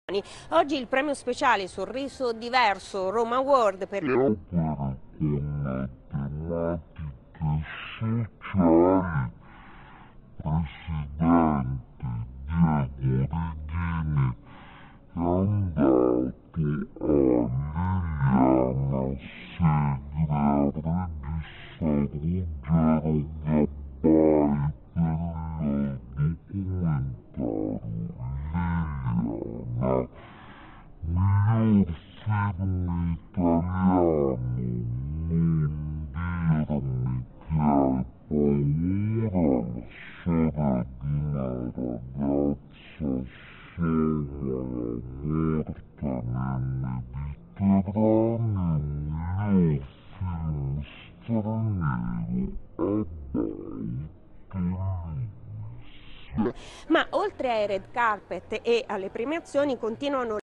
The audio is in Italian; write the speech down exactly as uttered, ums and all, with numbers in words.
Oggi il premio speciale Sorriso Diverso Roma Award per le opere con tematiche sociali, presidente Diego Regini è andato a Liliana Segre a registrare Ruggero Gabbai per il documentario Liliana, miglior film italiano, non dirmi che hai paura, la storia di una ragazza sola morta nel Mediterraneo, miglior film straniero, e dai, bellissimo. Ma oltre ai red carpet e alle premiazioni continuano